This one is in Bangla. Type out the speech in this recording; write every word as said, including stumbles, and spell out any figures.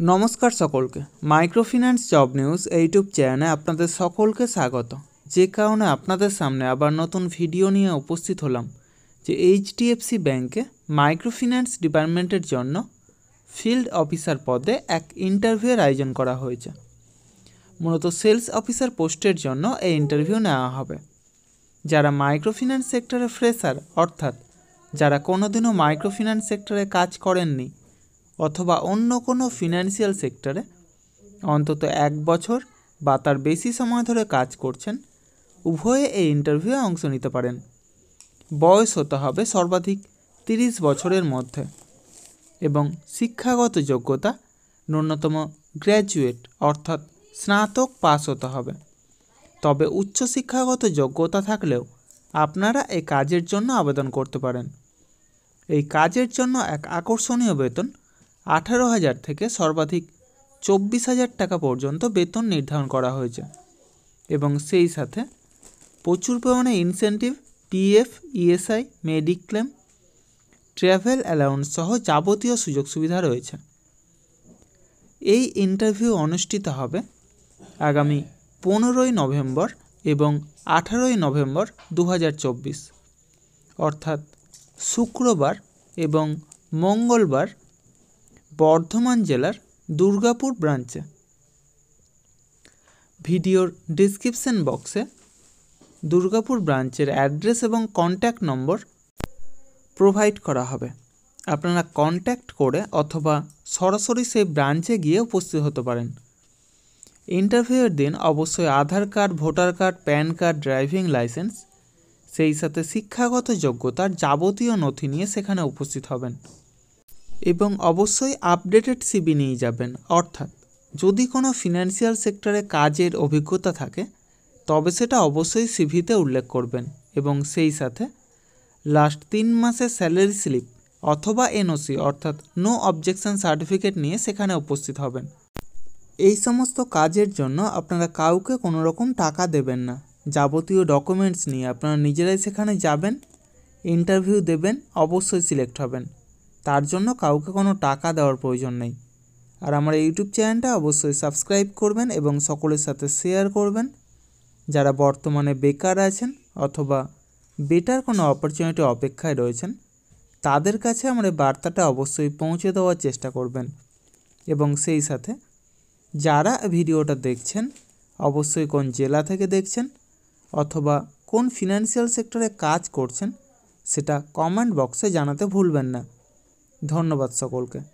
नमस्कार सकलके माइक्रोफिनान्स जब निউজ यूट्यूब चैने आपनादेर सकलके स्वागत। जे कारणे आपनादेर सामने आबार नतून भिडियो निये उपस्थित हलाम जे एचडिएफसी बैंके माइक्रोफिनान्स डिपार्टमेंटेर जन्य फिल्ड अफिसार पदे एक इंटरव्यूर आयोजन करा हयेछे। मूलत सेल्स अफिसार पोस्टेर जन्य एई इंटरव्यू नेওয়া हबे। যারা माइक्रोफिनान्स सेक्टरे फ्रेशार अर्थात যারা कोनोदिनও माइक्रोफिनान्स सेक्टरे काज करेनনি अथवा अन्य कोनो फिनान्शियल सेक्टरे अंतत एक बछर बा तार बेशी समय धरे काज करछेन उभये एई इंटरव्यूए अंश निते पारेन। बयस होते हबे सर्वाधिक त्रिश बछरेर मध्य एबं शिक्षागत योग्यता न्यूनतम ग्रैजुएट अर्थात स्नातक पास होते हबे। तबे उच्च शिक्षागत योग्यता थाकलेও आपनारा एई काजेर जन्य आवेदन करते पारेन। एई काजेर जन्य एक आकर्षणीय वेतन आठारो हज़ार থেকে सर्वाधिक चौबीस हज़ार टाका पर्यन्त वेतन निर्धारण करा हयेछे एबं सेई साथे प्रचुर परिमाणे incentive PF ESI mediclaim travel allowance सह जाबतीय सुयोग सुविधा रयेछे। एई इंटरव्यू अनुष्ठित हबे आगामी पंद्रह नवेम्बर एबं अठारो नवेम्बर दो हज़ार चौबीस अर्थात शुक्रवार एबं मंगलवार बर्धमान जिलार दुर्गापुर ब्रांचे। भिडियोर डिस्क्रिप्शन बक्से दुर्गापुर ब्रांचेर एड्रेस एबं कन्टैक्ट नम्बर प्रोवाइड करा हबे। आपनारा कन्टैक्ट करे अथवा सरासरि सेई ब्रांचे गिये उपस्थित होते पारेन। इंटरव्यूर दिन अवश्य Aadhaar card voter card PAN card driving licence सेई साथे शिक्षागत योग्यतार जाबतीय नथि निये सेखाने उपस्थित हबेन एबं अवश्य आपडेटेड सीवी निये जाबेन। अर्थात यदि कोनो फिनान्शियल सेक्टरे काजेर अभिज्ञता थाके तबे सेटा अवश्य सीवीते उल्लेख करबेन एबं सेई साथे लास्ट तीन मासेर सैलारि स्लिप अथवा एनओसि अर्थात नो अबजेक्शन सार्टिफिकेट निये सेखाने उपस्थित हबेन। এই সমস্ত কাজের জন্য আপনারা কাউকে কোনো রকম টাকা দেবেন না। যাবতীয় ডকুমেন্টস নিয়ে আপনারা নিজেরাই সেখানে যাবেন, ইন্টারভিউ দেবেন, অবশ্যই সিলেক্ট হবেন। তার জন্য কাউকে কোনো টাকা দেওয়ার প্রয়োজন নেই। আর আমার ইউটিউব চ্যানেলটা অবশ্যই সাবস্ক্রাইব করবেন এবং সকলের সাথে শেয়ার করবেন। যারা বর্তমানে বেকার আছেন অথবা বেটার কোনো অপরচুনিটি অপেক্ষায় রয়েছেন তাদের কাছে আমার এই বার্তাটা অবশ্যই পৌঁছে দেওয়ার চেষ্টা করবেন এবং সেই সাথে যারা ভিডিওটা দেখছেন অবশ্যই কোন জেলা থেকে দেখছেন অথবা কোন ফিনান্সিয়াল সেক্টরে কাজ করছেন সেটা কমেন্ট বক্সে জানাতে ভুলবেন না। ধন্যবাদ সকলকে।